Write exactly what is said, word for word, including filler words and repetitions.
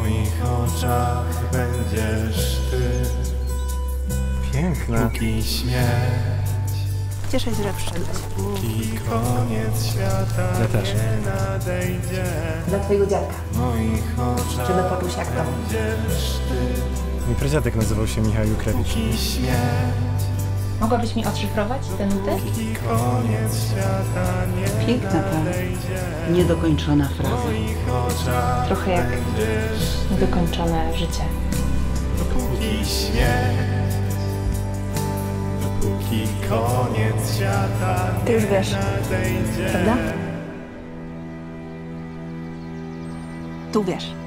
moich oczach będziesz ty. Piękna. Póki śmierć, Cieszę się, że przyszedłeś. póki koniec świata Ja też. nie nadejdzie. Dla twojego dziadka. W moich oczach Żeby poczuł się jak w domu. będziesz ty. Mój pradziadek nazywał się Michał Jukrewicz. Póki śmierć, Mogłabyś mi odszyfrować tę nutę? póki koniec świata nie Piękna ta nadejdzie. niedokończona W fraza. moich oczach Trochę jak będziesz niedokończone życie. dopóki śmierć, dopóki koniec świata Ty już wiesz, nie nadejdzie. prawda? Tu wiesz.